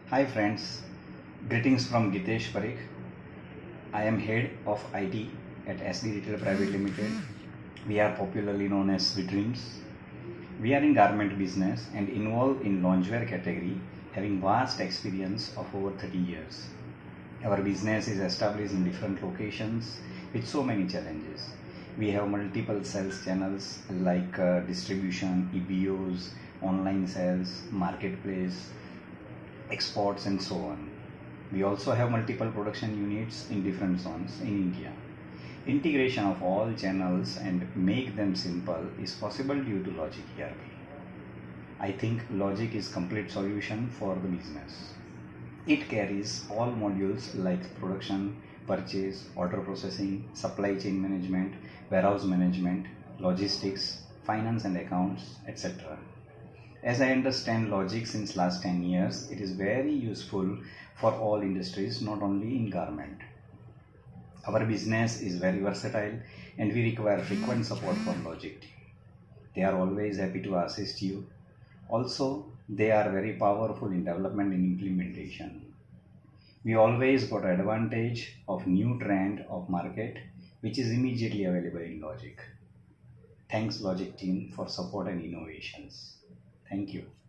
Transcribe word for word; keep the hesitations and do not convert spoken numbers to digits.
Hi friends, greetings from Gitesh Parikh. I am head of I T at S D Retail Private Limited. We are popularly known as Sweetdreams. We are in garment business and involved in loungewear category, having vast experience of over thirty years. Our business is established in different locations with so many challenges. We have multiple sales channels like uh, distribution, E B Os, online sales, marketplace, exports and so on. We also have multiple production units in different zones in India. Integration of all channels and make them simple is possible due to Logic E R P. I think Logic is complete solution for the business. It carries all modules like production, purchase, order processing, supply chain management, warehouse management, logistics, finance and accounts, et cetera. As I understand Logic since last ten years, it is very useful for all industries, not only in garment. Our business is very versatile and we require frequent support from Logic team. They are always happy to assist you. Also, they are very powerful in development and implementation. We always got advantage of new trend of market which is immediately available in Logic. Thanks Logic team for support and innovations. Thank you.